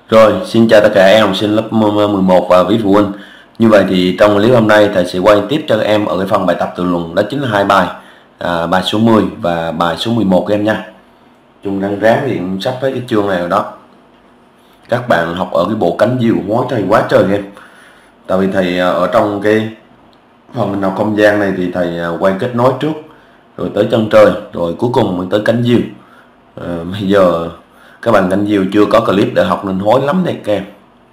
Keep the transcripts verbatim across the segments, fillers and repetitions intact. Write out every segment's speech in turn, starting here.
Rồi, xin chào tất cả em học sinh lớp mười một và quý phụ huynh. Như vậy thì trong clip hôm nay thầy sẽ quay tiếp cho các em ở cái phần bài tập tự luận, đó chính là hai bài, à, bài số mười và bài số mười một các em nha. Chúng đang ráng hiện sắp tới cái chương này rồi đó. Các bạn học ở cái bộ cánh diều hóa thầy quá trời em. Tại vì thầy ở trong cái phần mình học không gian này thì thầy quay kết nối trước, rồi tới chân trời, rồi cuối cùng mới tới cánh diều. À, bây giờ các bạn cánh diều chưa có clip để học nên hối lắm đây các em.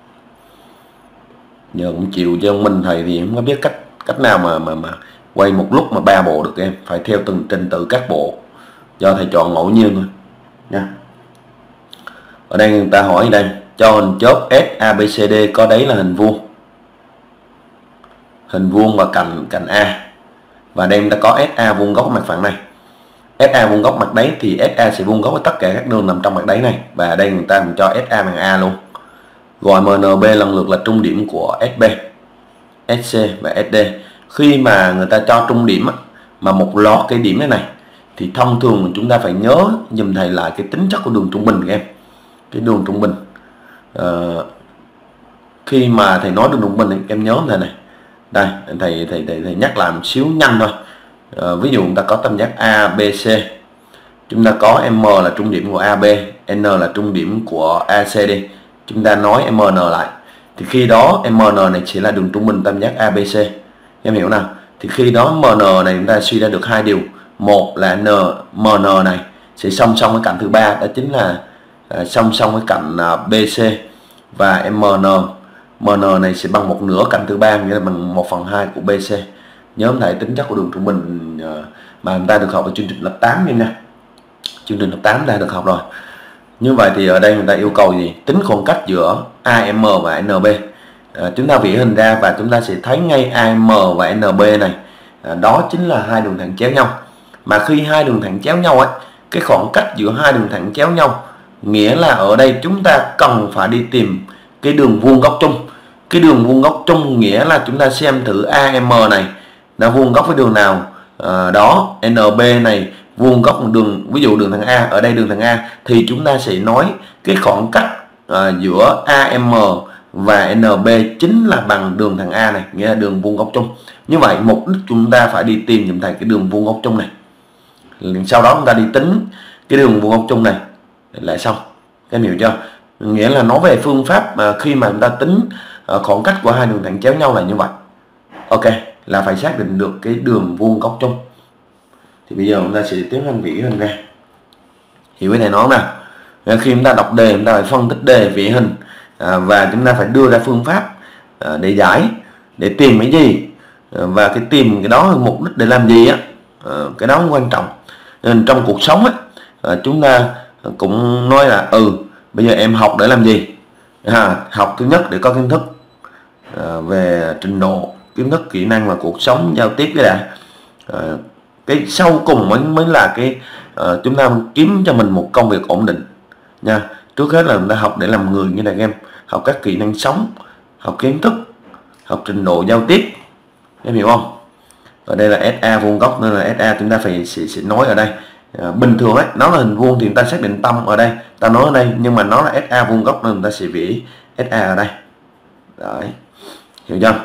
Giờ cũng chịu cho mình thầy thì không có biết cách cách nào mà mà mà quay một lúc mà ba bộ được các em, phải theo từng trình tự các bộ do thầy chọn ngẫu nhiên thôi nha. Ở đây người ta hỏi đây, cho hình chớp S A B C D có đấy là hình vuông, hình vuông và cạnh cạnh A, và đây ta có S A vuông góc mặt phẳng này. S A vuông góc mặt đáy thì S A sẽ vuông góc với tất cả các đường nằm trong mặt đáy này, và đây người ta cũng cho S A bằng A luôn. Gọi M N B lần lượt là trung điểm của S B, S C và S D. Khi mà người ta cho trung điểm mà một loạt cái điểm này này thì thông thường chúng ta phải nhớ dùm thầy lại cái tính chất của đường trung bình các em. Cái đường trung bình, à, khi mà thầy nói đường trung bình thì em nhớ thầy này, đây thầy thầy thầy, thầy nhắc làm xíu nhanh thôi. À, ví dụ chúng ta có tam giác A B C, chúng ta có M là trung điểm của A B, N là trung điểm của A C đi, chúng ta nói M N lại thì khi đó M N này chỉ là đường trung bình tam giác A B C, em hiểu nào? Thì khi đó M N này chúng ta suy ra được hai điều, một là N M N này sẽ song song với cạnh thứ ba, đó chính là uh, song song với cạnh uh, B C, và M N M N này sẽ bằng một nửa cạnh thứ ba, nghĩa là bằng một phần hai của B C. Nhớ thầy tính chất của đường trung bình uh, mà chúng ta được học ở chương trình lớp tám nha. Chương trình lớp tám đã được học rồi. Như vậy thì ở đây người ta yêu cầu gì? Tính khoảng cách giữa A M và N B. À, chúng ta vẽ hình ra và chúng ta sẽ thấy ngay A M và N B này, à, đó chính là hai đường thẳng chéo nhau. Mà khi hai đường thẳng chéo nhau ấy, cái khoảng cách giữa hai đường thẳng chéo nhau nghĩa là ở đây chúng ta cần phải đi tìm cái đường vuông góc chung. Cái đường vuông góc chung nghĩa là chúng ta xem thử A M này là vuông góc với đường nào, à, đó N B này vuông góc một đường, ví dụ đường thẳng A, ở đây đường thẳng A thì chúng ta sẽ nói cái khoảng cách à, giữa A M và N B chính là bằng đường thẳng A này, nghĩa là đường vuông góc chung. Như vậy mục đích chúng ta phải đi tìm giùm thầy cái đường vuông góc chung này, sau đó chúng ta đi tính cái đường vuông góc chung này lại xong. Các em hiểu chưa? Nghĩa là nói về phương pháp mà khi mà chúng ta tính à, khoảng cách của hai đường thẳng chéo nhau là như vậy. Ok, là phải xác định được cái đường vuông góc chung. Thì bây giờ chúng ta sẽ tiến hành vẽ hình ra. Hiểu cái này nói nào? Khi chúng ta đọc đề chúng ta phải phân tích đề, vẽ hình, à, và chúng ta phải đưa ra phương pháp à, để giải, để tìm cái gì, à, và cái tìm cái đó mục đích để làm gì á, à, cái đó quan trọng. Nên trong cuộc sống á, à, chúng ta cũng nói là ừ bây giờ em học để làm gì? À, học thứ nhất để có kiến thức à, về trình độ, kiến thức, kỹ năng và cuộc sống giao tiếp cái đã. À, cái sau cùng mới mới là cái uh, chúng ta kiếm cho mình một công việc ổn định nha. Trước hết là chúng ta học để làm người như này em, học các kỹ năng sống, học kiến thức, học trình độ giao tiếp, em hiểu không? Ở đây là S A vuông góc nên là S A chúng ta phải sẽ, sẽ nói ở đây à, bình thường ấy nó là hình vuông thì chúng ta xác định tâm ở đây, ta nói ở đây, nhưng mà nó là S A vuông góc nên chúng ta sẽ vẽ S A ở đây. Đấy, hiểu chưa?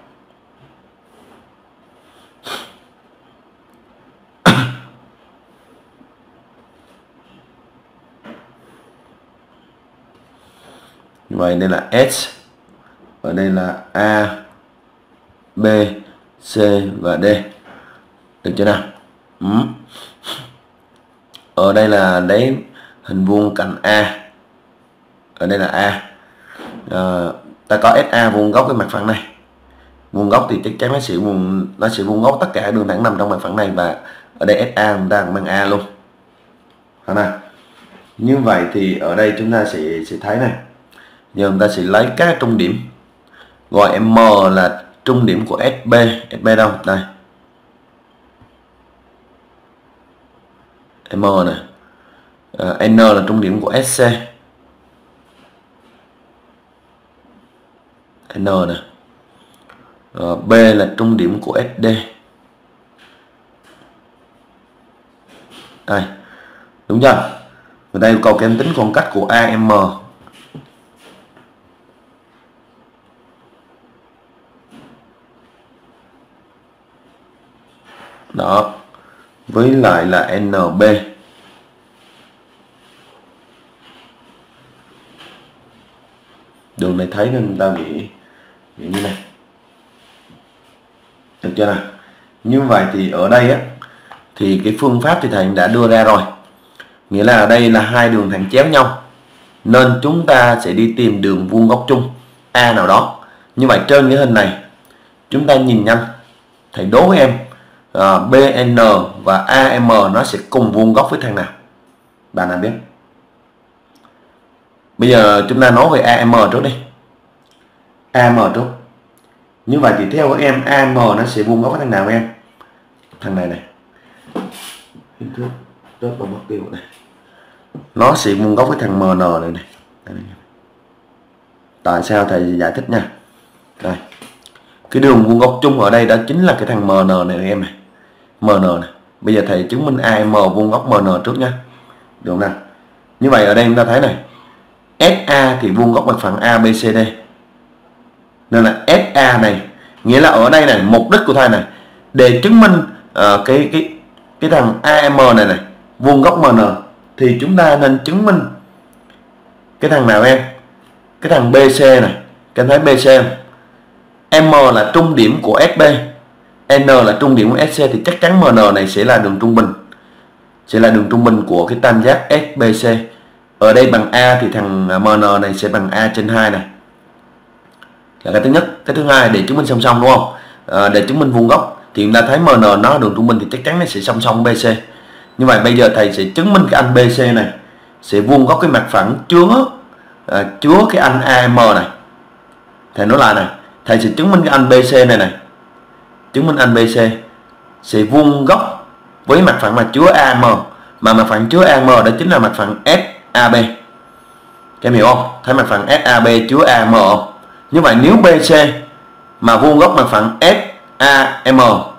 Vậy đây là S, ở đây là A, B, C và D, được chưa nào? Ừ. Ở đây là đấy hình vuông cạnh A, ở đây là A, à, ta có S A vuông góc cái mặt phẳng này. Vuông góc thì chắc chắn nó sẽ vuông nó sẽ vuông góc tất cả đường thẳng nằm trong mặt phẳng này, và ở đây S A chúng ta cũng bằng A luôn. Đó nào. Như vậy thì ở đây chúng ta sẽ sẽ thấy này. Giờ chúng ta sẽ lấy các trung điểm, gọi M là trung điểm của S B. S B đâu? Đây. M này. À, N là trung điểm của S C. N này. À, B là trung điểm của S D. Đây. Đúng chưa? Người ta yêu cầu các em tính khoảng cách của A M đó, với lại là en bê. Đường này thấy nên ta nghĩ, nghĩ như này, được chưa nào? Như vậy thì ở đây á thì cái phương pháp thì thầy đã đưa ra rồi, nghĩa là ở đây là hai đường thẳng chéo nhau nên chúng ta sẽ đi tìm đường vuông góc chung A nào đó. Như vậy trên cái hình này chúng ta nhìn nhanh, thầy đố với em uh, bê en và a em nó sẽ cùng vuông góc với thằng nào? Bạn nào biết? Bây giờ chúng ta nói về a em trước đi. a em trước. Như vậy thì theo em a em nó sẽ vuông góc với thằng nào em? Thằng này này. Hình thức rất là mất tiêu này. Nó sẽ vuông góc với thằng em en này này. Tại sao thầy giải thích nha. Đây. Cái đường vuông góc chung ở đây đó chính là cái thằng em en này em này. em en này. Bây giờ thầy chứng minh a em vuông góc em en trước nha. Được không nào? Như vậy ở đây chúng ta thấy này, ét a thì vuông góc mặt phẳng a bê xê đê. Nên là ét a này nghĩa là ở đây này, mục đích của thầy này để chứng minh uh, cái cái cái thằng a em này này vuông góc em en thì chúng ta nên chứng minh cái thằng nào em? Cái thằng bê xê này. Các anh thấy bê xê không? M là trung điểm của ét bê, N là trung điểm của ét xê thì chắc chắn em en này sẽ là đường trung bình. Sẽ là đường trung bình của cái tam giác ét bê xê. Ở đây bằng A thì thằng em en này sẽ bằng A trên hai này. Là cái thứ nhất. Cái thứ hai để chứng minh song song đúng không? À, để chứng minh vuông góc thì chúng ta thấy em en nó đường trung bình thì chắc chắn nó sẽ song song bê xê. Như vậy bây giờ thầy sẽ chứng minh cái anh bê xê này sẽ vuông góc cái mặt phẳng chứa à, chứa cái anh a em này. Thầy nói lại này, thầy sẽ chứng minh cái anh bê xê này này. Chứng minh anh bê xê sẽ vuông góc với mặt phẳng mà chứa a em, mà mặt phẳng chứa a em đó chính là mặt phẳng ét a bê. Các em hiểu không? Thấy mặt phẳng ét a bê chứa a em không? Như vậy nếu bê xê mà vuông góc mặt phẳng ét a em,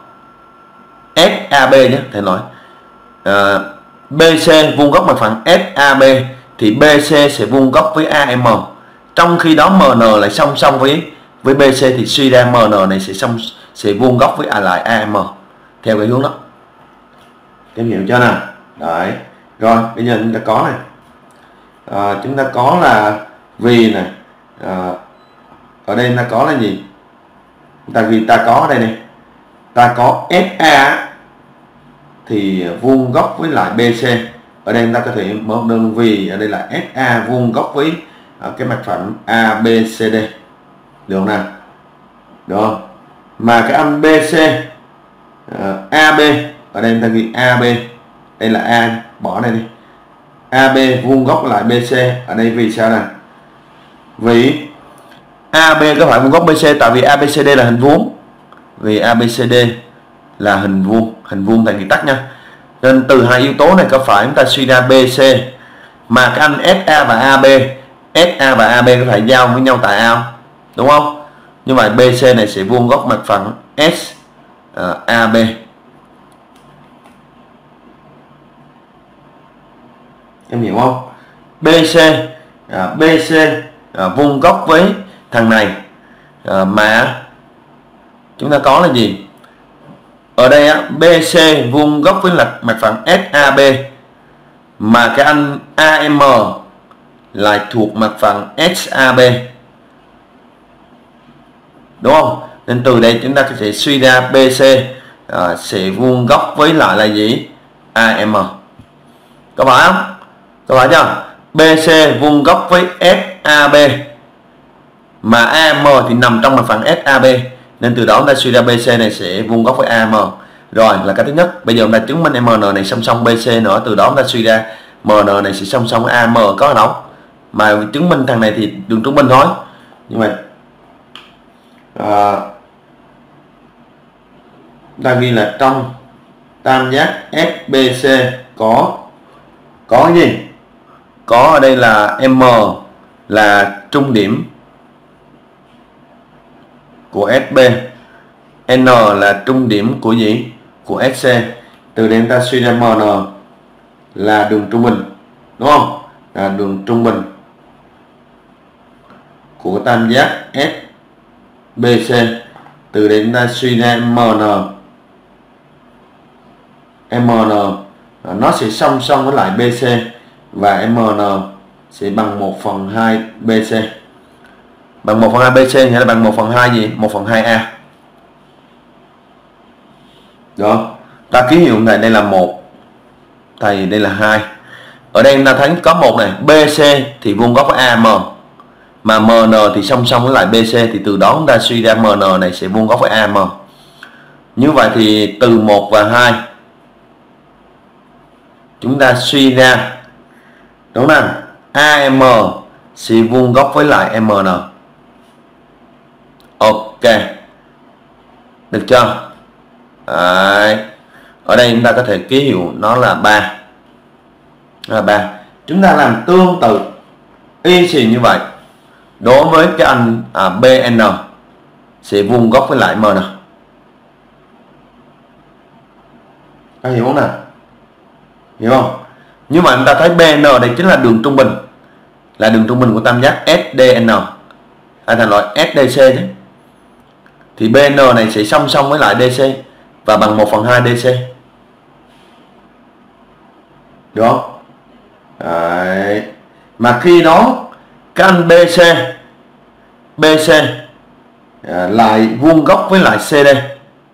ét a bê nhé, thầy nói à, bê xê vuông góc mặt phẳng ét a bê thì bê xê sẽ vuông góc với a em. Trong khi đó em en lại song song với với bê xê thì suy ra em en này sẽ song sẽ vuông góc với à lại a em theo cái hướng đó. Em hiểu chưa nào? Đấy. Rồi bây giờ chúng ta có này, à, chúng ta có là vì này, à, ở đây ta có là gì? Tại vì ta có ở đây này, ta có ét a thì vuông góc với lại bê xê. Ở đây ta có thể mở đơn vì ở đây là ét a vuông góc với à, cái mặt phẳng a bê xê đê. Được không nào? Được không? Mà cái anh bê xê à, a bê ở đây ta ghi a bê, đây là A, bỏ đây đi. a bê vuông góc lại bê xê. Ở đây vì sao nè? Vì a bê có phải vuông góc bê xê tại vì a bê xê đê là hình vuông. Vì a bê xê đê là hình vuông, hình vuông tại viết tắt nha. Nên từ hai yếu tố này có phải chúng ta suy ra bê xê mà cái anh ét a và a bê, ét a và a bê có phải giao với nhau tại A không? Đúng không? Như vậy bê xê này sẽ vuông góc mặt phẳng S uh, a bê. Em hiểu không? bê xê à, bê xê à, vuông góc với thằng này à, mà chúng ta có là gì? Ở đây á, bê xê vuông góc với là mặt phẳng ét a bê mà cái anh a em lại thuộc mặt phẳng ét a bê. Đúng không? Nên từ đây chúng ta có thể suy ra bê xê à, sẽ vuông góc với lại là gì? a em. Có phải không? Có phải chưa? bê xê vuông góc với ét a bê mà a em thì nằm trong mặt phẳng ét a bê. Nên từ đó chúng ta suy ra bê xê này sẽ vuông góc với a em. Rồi là cái thứ nhất. Bây giờ chúng ta chứng minh em en này song song bê xê nữa. Từ đó chúng ta suy ra em en này sẽ song song a em có ở đâu. Mà chứng minh thằng này thì đường trung bình thôi. Nhưng mà à, ta ghi là trong tam giác ép bê xê có có cái gì? Có ở đây là M là trung điểm của ét bê, N là trung điểm của gì? Của ét xê. Từ đây chúng ta suy ra em en là đường trung bình, đúng không? Là đường trung bình của tam giác ép bê xê. Từ đây chúng ta suy ra em en em en nó sẽ song song với lại bê xê và em en sẽ bằng một phần hai bê xê. Bằng một phần hai bê xê nghĩa là bằng một phần hai gì? một phần hai A. Đó. Ta ký hiệu này đây là một. Thầy đây là hai. Ở đây ta thấy có một này, bê xê thì vuông góc với a em, mà em en thì song song với lại bê xê, thì từ đó chúng ta suy ra em en này sẽ vuông góc với a em. Như vậy thì từ một và hai chúng ta suy ra đúng không? a em sẽ vuông góc với lại em en. Ok. Được chưa? Đấy. Ở đây chúng ta có thể ký hiệu nó là ba. Là ba. Chúng ta làm tương tự y xì như vậy đối với cái anh à, bê en sẽ vuông góc với lại em en. Các hiểu không nào? Hiểu không? Nhưng mà chúng ta thấy bê en đây chính là đường trung bình, là đường trung bình của tam giác ét đê en, hay thành loại ét đê xê chứ. Thì bê en này sẽ song song với lại đê xê và bằng một phần hai đê xê. Được không? Đấy. Mà khi đó cái anh bê xê bê xê à, lại vuông góc với lại xê đê.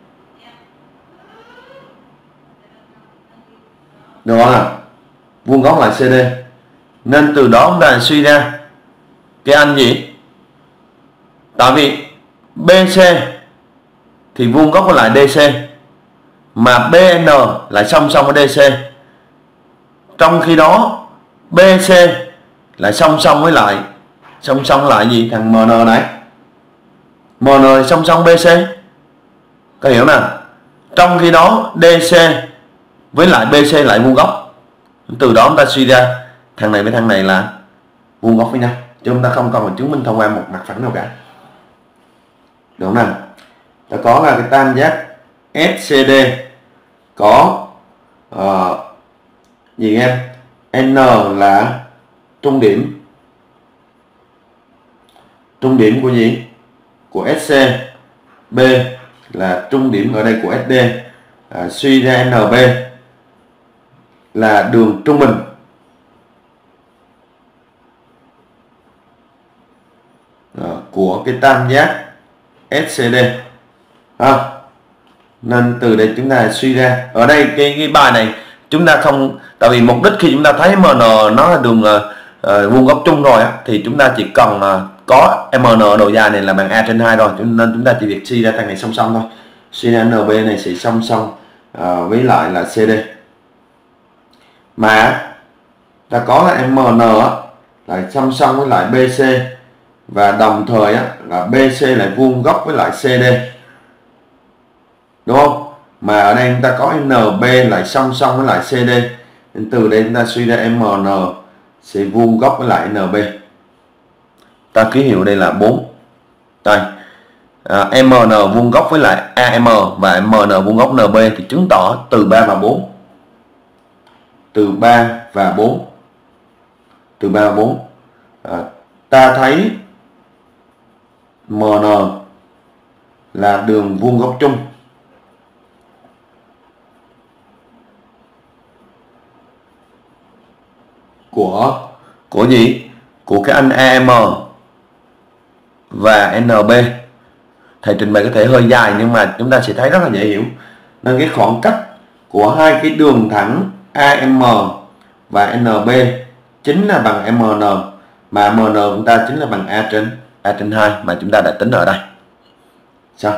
Được không nào? Vuông góc lại xê đê. Nên từ đó chúng ta suy ra cái anh gì? Tại vì bê xê thì vuông góc với lại đê xê, mà bê en lại song song với đê xê. Trong khi đó bê xê lại song song với lại song song lại gì? Thằng em en này. em en song song bê xê. Có hiểu nào? Trong khi đó đê xê với lại bê xê lại vuông góc. Từ đó chúng ta suy ra thằng này với thằng này là vuông góc với nhau, chứ chúng ta không cần phải chứng minh thông qua một mặt phẳng nào cả. Được không nào? Ta có là cái tam giác ét xê đê có uh, gì em? N là trung điểm. Trung điểm của gì? Của ét xê. B là trung điểm ở đây của ét đê. À, suy ra en bê là đường trung bình à, của cái tam giác ét xê đê. À, nên từ đây chúng ta suy ra ở đây cái, cái bài này chúng ta không, tại vì mục đích khi chúng ta thấy em en nó là đường uh, vuông góc chung rồi á, thì chúng ta chỉ cần uh, có em en ở độ dài này là bằng a trên hai rồi, nên chúng ta chỉ việc suy ra thằng này song song thôi. Suy ra en bê này sẽ song song uh, với lại là xê đê. Mà ta có là em en lại song song với lại bê xê, và đồng thời á, là bê xê lại vuông góc với lại xê đê. Đúng không? Mà ở đây chúng ta có en bê lại song song với lại xê đê. Nên từ đây chúng ta suy ra em en sẽ vuông góc với lại en bê. Ta ký hiệu đây là bốn. Đây. À, em en vuông góc với lại a em và em en vuông góc en bê thì chứng tỏ từ ba và bốn. Từ ba và bốn. Từ ba và bốn. À, ta thấy em en là đường vuông góc chung của của gì? Của cái anh a em và en bê. Thầy trình bày có thể hơi dài nhưng mà chúng ta sẽ thấy rất là dễ hiểu. Nên cái khoảng cách của hai cái đường thẳng a em và en bê chính là bằng em en, mà em en của chúng ta chính là bằng a trên a trên hai mà chúng ta đã tính ở đây. Sao?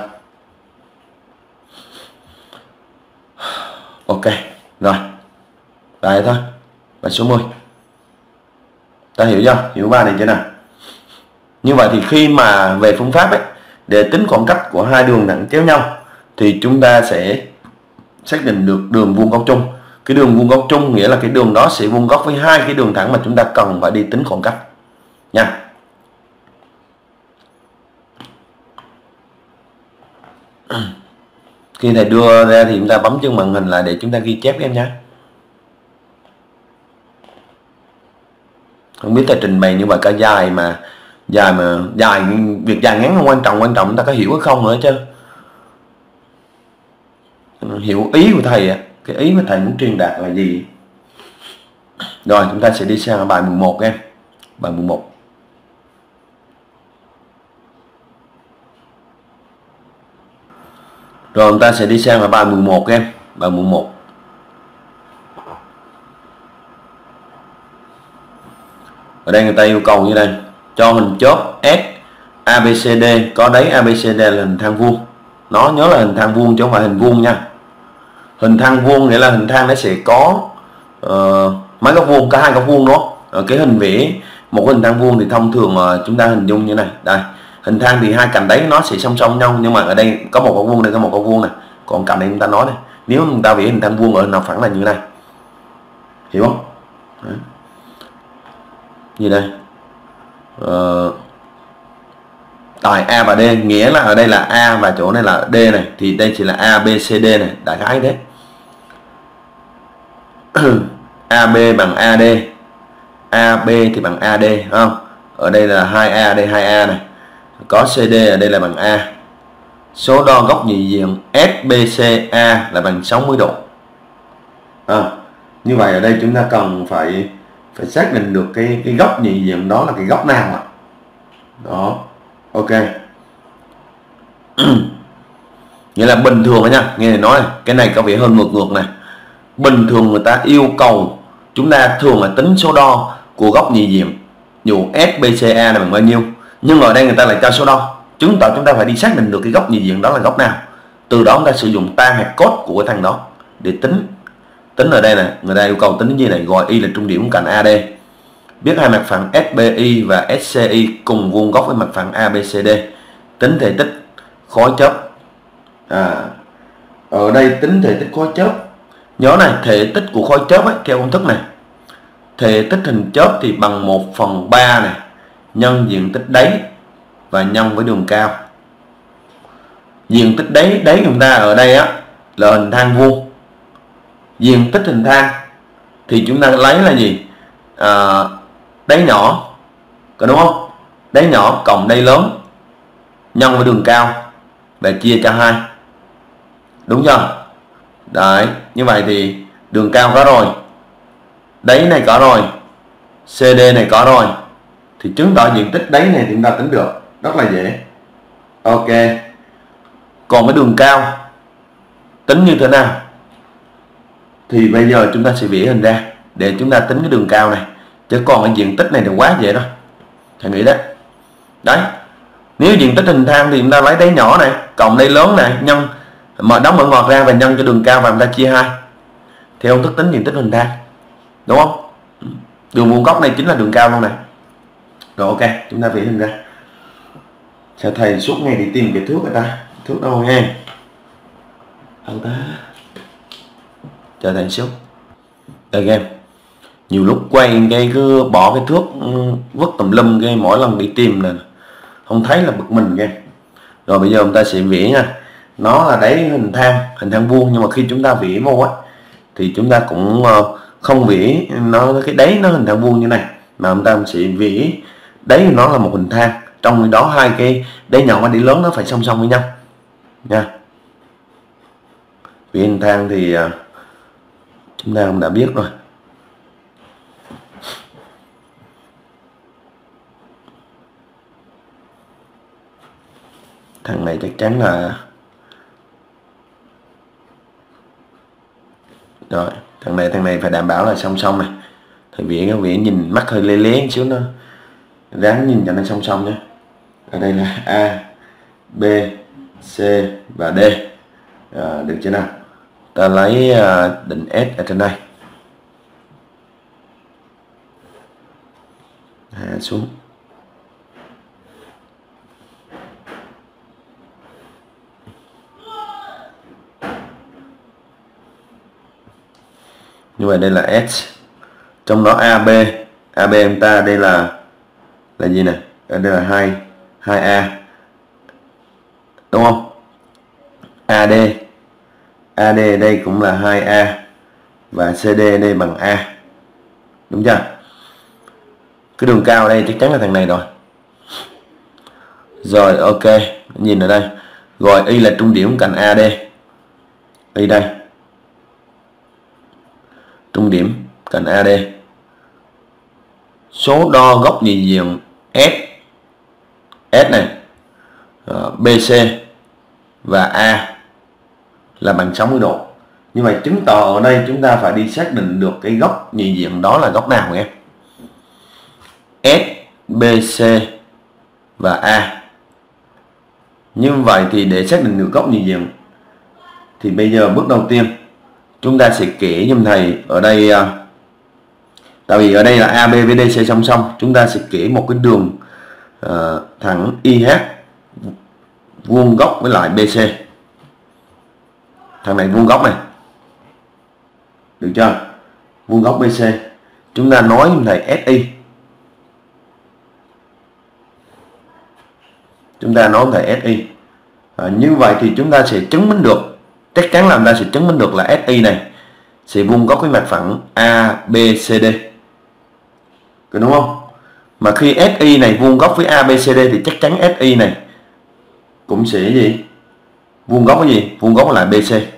Ok, rồi. Đây thôi. Bài số mười. Ta hiểu chưa? Hiểu ba này chưa nào? Như vậy thì khi mà về phương pháp ấy, để tính khoảng cách của hai đường thẳng chéo nhau thì chúng ta sẽ xác định được đường vuông góc chung. Cái đường vuông góc chung nghĩa là cái đường đó sẽ vuông góc với hai cái đường thẳng mà chúng ta cần phải đi tính khoảng cách nha. Khi thầy đưa ra thì chúng ta bấm chân màn hình lại để chúng ta ghi chép em nhé. Không biết thầy trình bày như vậy cả dài mà dài mà dài việc dài ngắn không quan trọng, quan trọng chúng ta có hiểu hay không nữa chứ. Hiểu ý của thầy ạ. cái ý mà thầy muốn truyền đạt là gì. Rồi chúng ta sẽ đi sang bài mười một em. Bài mười một. Rồi chúng ta sẽ đi sang bài mười một em. Bài mười một. Ở đây người ta yêu cầu như đây, cho hình chớp S a bê xê đê có đáy a bê xê đê là hình thang vuông. Nó nhớ là hình thang vuông chứ không phải hình vuông nha. Hình thang vuông nghĩa là hình thang nó sẽ có uh, mấy góc vuông, cả hai góc vuông đó. Ở cái hình vẽ một hình thang vuông thì thông thường uh, chúng ta hình dung như này. Đây, hình thang thì hai cạnh đấy nó sẽ song song nhau, nhưng mà ở đây có một góc vuông, đây có một góc vuông này. Còn cạnh này chúng ta nói này, nếu chúng ta vẽ hình thang vuông ở nào phẳng là như này, hiểu không? Đấy. Như đây. Uh, tại A và D, nghĩa là ở đây là A và chỗ này là D này, thì đây chỉ là A B C D này, đại khái đấy. a bê bằng a đê, a bê thì bằng a đê, không? Ở đây là hai A, đây hai A này. Có xê đê ở đây là bằng A. Số đo góc nhị diện ét bê xê a là bằng sáu mươi độ. À, như vậy ở đây chúng ta cần phải phải xác định được cái cái góc nhị diện đó là cái góc nào ạ? Đó. Ok. Nghĩa là bình thường đó nha, nghe này nói này, cái này có vẻ hơn ngược ngược này. Bình thường người ta yêu cầu chúng ta thường là tính số đo của góc nhị diện, dù ét bê xê a là bằng bao nhiêu, nhưng ở đây người ta lại cho số đo, chứng tỏ chúng ta phải đi xác định được cái góc nhị diện đó là góc nào. Từ đó chúng ta sử dụng tan hạt cốt của cái thằng đó để tính. Tính ở đây này, người ta yêu cầu tính cái gì này, gọi y là trung điểm cạnh a đê. Biết hai mặt phẳng ét bê i và ét xê i cùng vuông góc với mặt phẳng a bê xê đê. Tính thể tích khối chớp. À, ở đây tính thể tích khối chớp. Nhớ này, thể tích của khối chớp ấy, theo công thức này, thể tích hình chớp thì bằng một phần ba này nhân diện tích đáy và nhân với đường cao. Diện tích đáy đáy chúng ta ở đây á là hình thang vuông. Diện tích hình thang thì chúng ta lấy là gì? À, đáy nhỏ, có đúng không? Đáy nhỏ cộng đáy lớn nhân với đường cao và chia cho hai. Đúng chưa? Đấy, như vậy thì đường cao có rồi, đáy này có rồi, xê đê này có rồi, thì chứng tỏ diện tích đáy này thì chúng ta tính được rất là dễ. Ok. Còn cái đường cao tính như thế nào? Thì bây giờ chúng ta sẽ vẽ hình ra để chúng ta tính cái đường cao này. Chứ còn cái diện tích này thì quá dễ rồi, thầy nghĩ đấy. Đấy, nếu diện tích hình thang thì chúng ta lấy đáy nhỏ này cộng đáy lớn này nhân, mà đóng mở ngoặc ra và nhân cho đường cao và chúng ta chia hai theo công thức tính diện tích hình thang, đúng không? Đường vuông góc này chính là đường cao luôn này. Rồi ok, chúng ta vẽ hình ra. Sao thầy suốt ngày đi tìm cái thước người ta, thước đâu nghe? Đâu ta? Chờ thầy suốt. Đây em, nhiều lúc quay cái cứ bỏ cái thước vứt tùm lum, cái mỗi lần đi tìm là không thấy là bực mình nghe. Rồi bây giờ chúng ta sẽ vẽ nha. Nó là đáy hình thang, hình thang vuông, nhưng mà khi chúng ta vẽ vô á thì chúng ta cũng không vẽ nó cái đáy nó hình thang vuông như này, mà chúng ta sẽ vẽ đáy nó là một hình thang, trong đó hai cái đáy nhỏ và đáy lớn nó phải song song với nhau nha. Vẽ hình thang thì chúng ta cũng đã biết rồi. Thằng này chắc chắn là rồi, thằng này thằng này phải đảm bảo là song song này. Thầy vẽ cái vẽ nhìn mắt hơi lé lé xíu, nó ráng nhìn cho nó song song nhé. Ở đây là A, B, C và D. À, được chưa nào? Ta lấy uh, định S ở trên đây, hạ xuống. Như vậy đây là S, trong đó a bê, a bê em ta đây là là gì nè? Ở đây là hai, hai A, đúng không? a đê, a đê đây cũng là hai A và xê đê đây bằng A, đúng chưa? Cái đường cao ở đây chắc chắn là thằng này rồi. Rồi ok, nhìn ở đây, rồi y là trung điểm cạnh a đê, y đây. trung điểm cạnh a đê. Số đo góc nhị diện S S này, bê xê và A là bằng sáu mươi độ. Như vậy chứng tỏ ở đây chúng ta phải đi xác định được cái góc nhị diện đó là góc nào các em. S, bê xê và A. Như vậy thì để xác định được góc nhị diện thì bây giờ bước đầu tiên chúng ta sẽ kể giùm thầy ở đây, tại vì ở đây là a bê với đê xê song song, chúng ta sẽ kể một cái đường uh, thẳng i hát vuông góc với lại bê xê. Thằng này vuông góc này, được chưa? Vuông góc bê xê. Chúng ta nói giùm thầy ét i. Chúng ta nói thầy ét i. À, như vậy thì chúng ta sẽ chứng minh được, chắc chắn là chúng ta sẽ chứng minh được là ét i này sẽ vuông góc với mặt phẳng a bê xê đê, đúng không? Mà khi ét i này vuông góc với a bê xê đê thì chắc chắn ét i này cũng sẽ gì? Vuông góc với gì? Vuông góc với lại bê xê.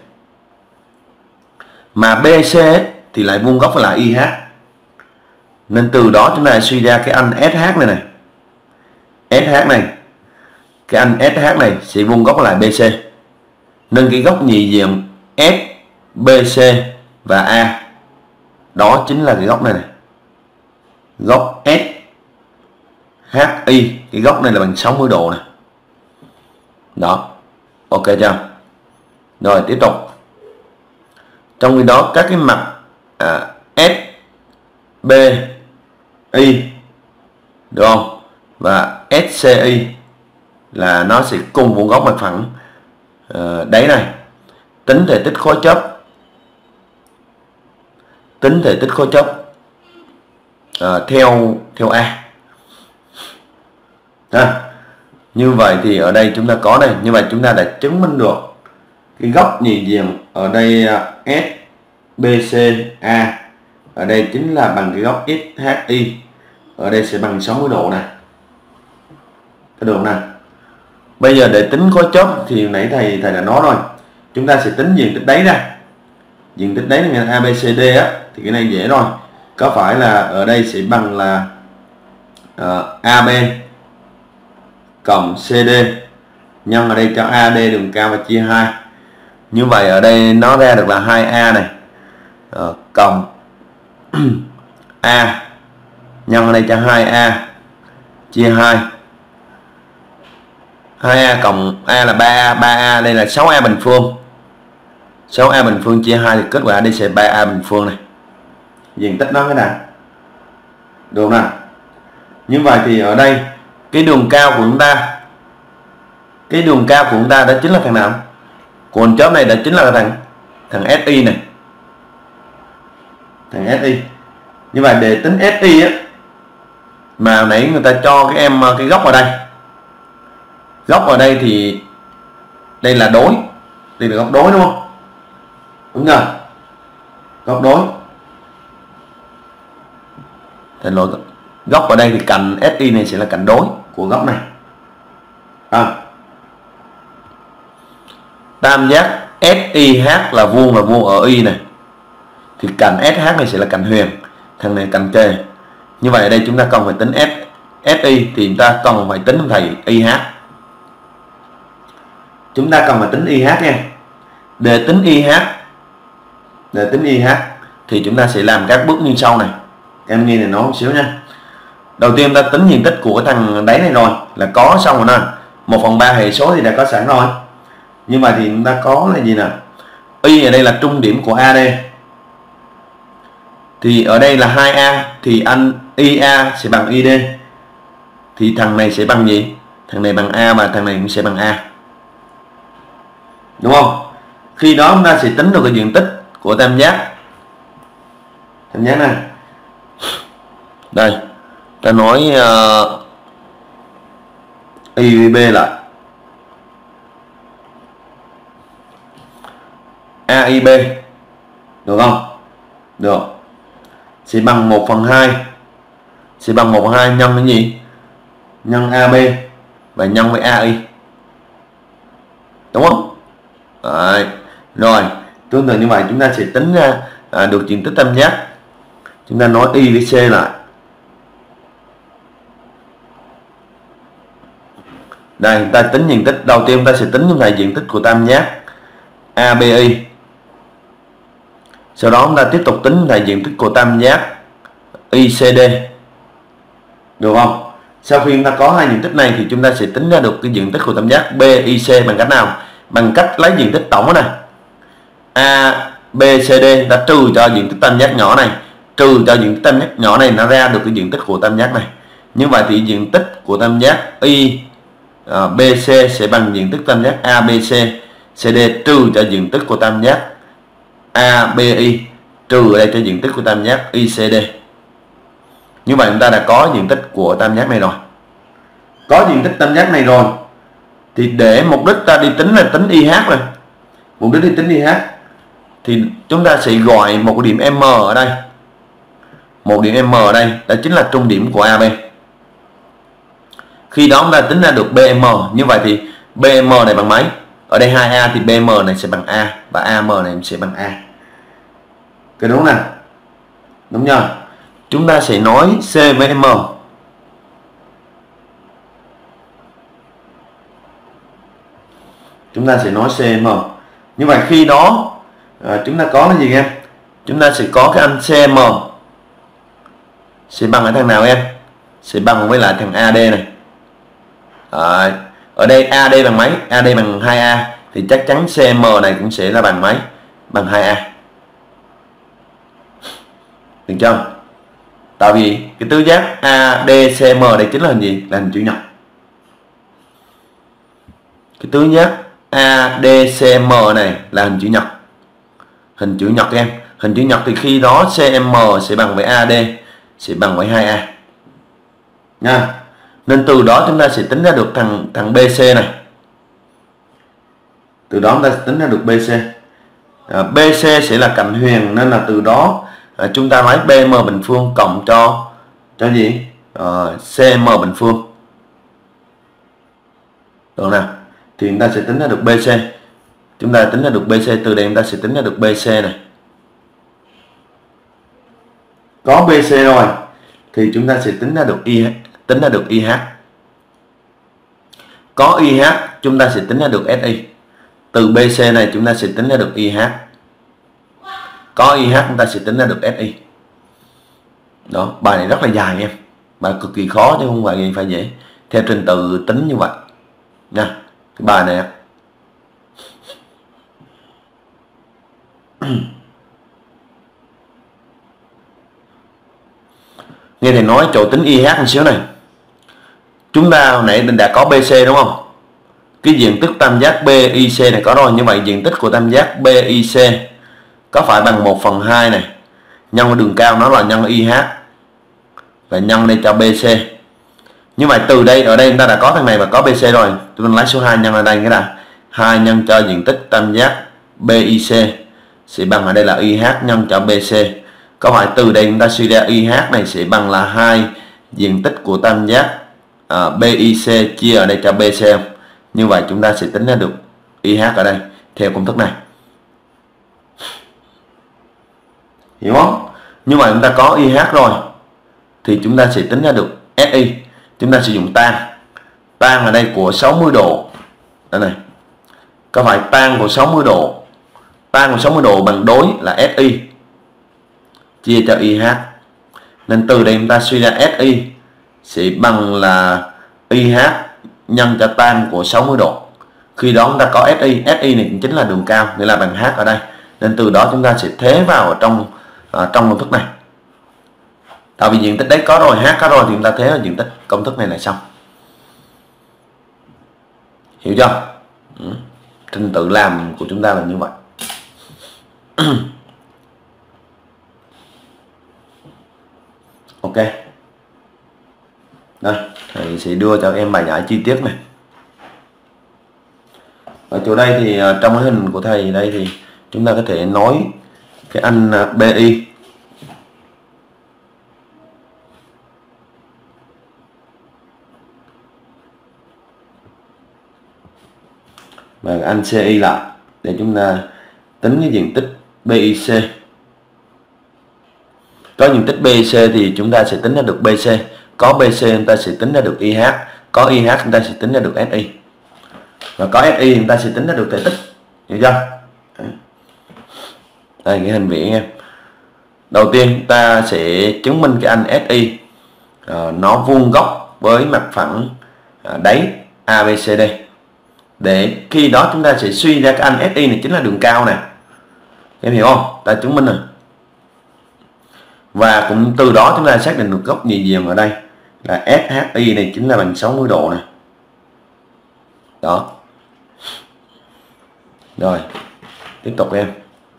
Mà bê xê thì lại vuông góc với lại i hát. Nên từ đó chúng ta suy ra cái anh ét hát này này. ét hát này, cái anh ét hát này sẽ vuông góc với lại bê xê. Nên cái góc nhị diện S, bê xê và A đó chính là cái góc này này. Góc S hát i, cái góc này là bằng sáu mươi độ này. Đó. Ok chưa? Rồi tiếp tục. Trong khi đó các cái mặt à, S, B, I, được không? Và ét xê i là nó sẽ cùng vuông góc mặt phẳng uh, đáy này. Tính thể tích khối chấp. Tính thể tích khối chấp uh, theo theo A. Ha. Như vậy thì ở đây chúng ta có đây, như vậy chúng ta đã chứng minh được cái góc nhị diện ở đây uh, S, bê xê, A ở đây chính là bằng cái góc ét hát i, ở đây sẽ bằng sáu mươi độ này. Cái đường này. Bây giờ để tính khối chấp thì nãy thầy thầy đã nói rồi, chúng ta sẽ tính diện tích đáy ra. Diện tích đáy là a bê xê đê á, thì cái này dễ rồi. Có phải là ở đây sẽ bằng là uh, a bê cộng xê đê nhân ở đây cho a đê đường cao và chia hai. Như vậy ở đây nó ra được là hai a này uh, cộng A nhân ở đây cho hai a chia hai. hai a cộng A là ba a, ba a đây là sáu a bình phương. sáu a bình phương chia hai thì kết quả đây sẽ ba a bình phương này. Diện tích nó cái nào? Được nào? Như vậy thì ở đây cái đường cao của chúng ta, cái đường cao của chúng ta đó chính là thằng nào? Còn chớp này đó chính là thằng thằng ét i này. Thằng ét i. Như vậy để tính ét i á, mà nãy người ta cho cái em cái góc ở đây. Góc ở đây thì đây là đối, đây là góc đối đúng không? Đúng rồi. Góc đối. Thành lỗi, góc ở đây thì cạnh ét i này sẽ là cạnh đối của góc này. À. Tam giác ét i hát là vuông là vuông ở y này. Thì cạnh ét hát này sẽ là cạnh huyền, thằng này cạnh kề. Như vậy ở đây chúng ta cần phải tính S, ét i thì chúng ta cần phải tính thầy i hát. Chúng ta cần phải tính i hát nha. Để tính i hát, để tính i hát thì chúng ta sẽ làm các bước như sau này. Em nghe này nói một xíu nha. Đầu tiên ta tính diện tích của thằng đáy này rồi, là có xong rồi nè. một phần ba hệ số thì đã có sẵn rồi. Nhưng mà thì chúng ta có là gì nè? Y ở đây là trung điểm của a đê. Thì ở đây là hai a thì anh i a sẽ bằng i đê. Thì thằng này sẽ bằng gì? Thằng này bằng A và thằng này cũng sẽ bằng A. Đúng không? Khi đó chúng ta sẽ tính được cái diện tích của tam giác. Tam giác này. Đây, ta nói uh, i với b là a i b. Được không? Được. Sẽ bằng một phần hai. Sẽ bằng một phần hai nhân cái gì? Nhân a bê và nhân với a i. Đúng không? Đấy. Rồi, tương tự như vậy chúng ta sẽ tính ra à, được diện tích tam giác. Chúng ta nói Y với C lại. Đây, chúng ta tính diện tích. Đầu tiên chúng ta sẽ tính chúng ta diện tích của tam giác a bê i. Sau đó chúng ta tiếp tục tính là diện tích của tam giác i xê đê. Được không? Sau khi chúng ta có hai diện tích này thì chúng ta sẽ tính ra được cái diện tích của tam giác bê i xê bằng cách nào? Bằng cách lấy diện tích tổng này a bê xê đê đã trừ cho diện tích tam giác nhỏ này, trừ cho diện tích tam giác nhỏ này, nó ra được cái diện tích của tam giác này. Như vậy thì diện tích của tam giác i uh, bê xê sẽ bằng diện tích tam giác a bê xê xê đê trừ cho diện tích của tam giác a bê i trừ ở đây cho diện tích của tam giác i xê đê. Như vậy chúng ta đã có diện tích của tam giác này rồi. Có diện tích tam giác này rồi thì để mục đích ta đi tính là tính i hát rồi. Mục đích đi tính i hát thì chúng ta sẽ gọi một điểm M ở đây. Một điểm M ở đây đó chính là trung điểm của a bê. Khi đó chúng ta tính ra được bê em. Như vậy thì bê em này bằng mấy? Ở đây hai a thì bê em này sẽ bằng A và a em này sẽ bằng A. Cái đúng nè. Đúng chưa? Chúng ta sẽ nói C với M. Chúng ta sẽ nói C với M. Như vậy khi đó à, chúng ta có cái gì em? Chúng ta sẽ có cái anh xê em sẽ bằng ở thằng nào em? Sẽ bằng với lại thằng a đê này. À, ở đây a đê bằng mấy? a đê bằng hai a thì chắc chắn xê em này cũng sẽ là bằng mấy? Bằng hai a. Được chưa? Tại vì cái tứ giác a đê xê em đây chính là hình gì? Là hình chữ nhật. Cái tứ giác a đê xê em này là hình chữ nhật. Hình chữ nhật em. Hình chữ nhật thì khi đó xê em sẽ bằng với a đê sẽ bằng với hai a. Nha. Nên từ đó chúng ta sẽ tính ra được thằng thằng bê xê này. Từ đó chúng ta sẽ tính ra được bê xê. À, bê xê sẽ là cạnh huyền nên là từ đó à, chúng ta lấy bê em bình phương cộng cho cho gì? À, xê em bình phương. Được nào? Thì chúng ta sẽ tính ra được bê xê. Chúng ta tính ra được bê xê, từ đây chúng ta sẽ tính ra được bê xê này. Có bê xê rồi thì chúng ta sẽ tính ra được i tính ra được i hát. Có i hát chúng ta sẽ tính ra được ét i. Từ bê xê này chúng ta sẽ tính ra được i hát. Có i hát chúng ta sẽ tính ra được ét i. Đó, bài này rất là dài em. Bài cực kỳ khó chứ không phải gì phải dễ. Theo trình tự tính như vậy. Nha. Cái bài này nghe thầy nói chỗ tính i hát một xíu này. Chúng ta hồi nãy mình đã có bê xê đúng không? Cái diện tích tam giác bê i xê này có rồi. Như vậy diện tích của tam giác bê i xê có phải bằng một phần hai này nhân với đường cao nó là nhân i hát và nhân đây cho bê xê. Như vậy từ đây ở đây chúng ta đã có thằng này và có bê xê rồi. Tôi lấy số hai nhân ở đây cái là hai nhân cho diện tích tam giác bê i xê sẽ bằng ở đây là i hát nhân cho bê xê. Có phải từ đây chúng ta suy ra i hát này sẽ bằng là hai diện tích của tam giác uh, bê i xê chia ở đây cho bê xê không? Như vậy chúng ta sẽ tính ra được i hát ở đây theo công thức này. Hiểu không? Như vậy chúng ta có i hát rồi thì chúng ta sẽ tính ra được ét i. Chúng ta sử dụng tan. Tan ở đây của sáu mươi độ. Đây này. Có phải tan của sáu mươi độ. Tan của sáu mươi độ bằng đối là ét i chia cho i hát. Nên từ đây chúng ta suy ra ét i sẽ bằng là i hát nhân cho tan của sáu mươi độ. Khi đó chúng ta có ét i. ét i này cũng chính là đường cao, nghĩa là bằng h ở đây. Nên từ đó chúng ta sẽ thế vào ở trong ở trong công thức này. Tại vì diện tích đấy có rồi, h có rồi thì chúng ta thế vào diện tích công thức này là xong. Hiểu chưa? Ừ. Trình tự làm của chúng ta là như vậy. Ok. Đây, thầy sẽ đưa cho em bài giải chi tiết này. Ở chỗ đây thì trong cái hình của thầy đây thì chúng ta có thể nói cái anh bê i và anh xê i lại để chúng ta tính cái diện tích bê i xê. Có diện tích bê xê thì chúng ta sẽ tính ra được bê xê, có bê xê chúng ta sẽ tính ra được i hát, có i hát chúng ta sẽ tính ra được ét i, và có ét i chúng ta sẽ tính ra được thể tích, hiểu chưa? Đây cái hình vẽ em. Đầu tiên ta sẽ chứng minh cái anh ét i uh, nó vuông góc với mặt phẳng uh, đáy a bê xê đê, để khi đó chúng ta sẽ suy ra cái anh ét i này chính là đường cao nè, em hiểu không? Ta chứng minh rồi, và cũng từ đó chúng ta xác định được góc nhị diềm ở đây là ét hát i này chính là bằng sáu mươi độ nè. Đó. Rồi, tiếp tục em.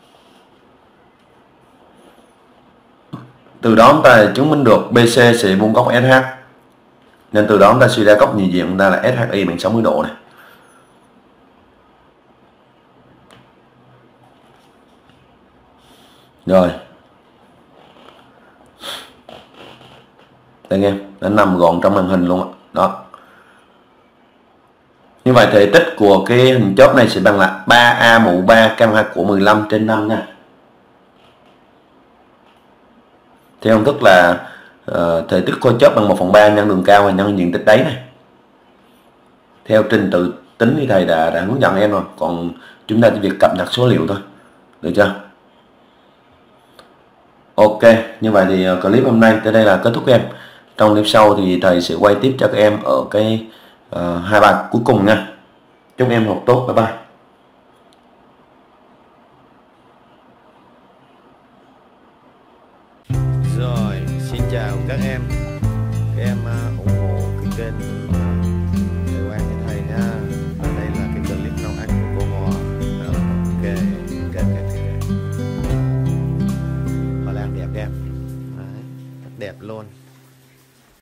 Từ đó chúng ta chứng minh được bê xê sẽ vuông góc ét hát, nên từ đó chúng ta suy ra góc nhị diệm chúng ta là ét hát i bằng sáu mươi độ này. Rồi, đây em, nó nằm gọn trong màn hình luôn đó. Đó. Như vậy thể tích của cái hình chớp này sẽ bằng là ba a mũ ba căn hai của mười lăm trên năm nha. Theo công thức là uh, thể tích khối chớp bằng một phần ba nhân đường cao và nhân diện tích đáy này. Theo trình tự tính thì thầy đã, đã hướng dẫn em rồi, còn chúng ta chỉ việc cập nhật số liệu thôi, được chưa? Ok, như vậy thì clip hôm nay tới đây là kết thúc em. Trong clip sau thì thầy sẽ quay tiếp cho các em ở cái uh, hai bài cuối cùng nha. Chúc em học tốt, bye bye. Rồi, xin chào các em. Các em uh, ủng hộ cái kênh Thầy Quang với thầy nha. Và đây là cái clip nấu ăn của cô Hòa. Ok, ok, ok. Hoa lan đẹp đẹp. Đấy, rất đẹp luôn.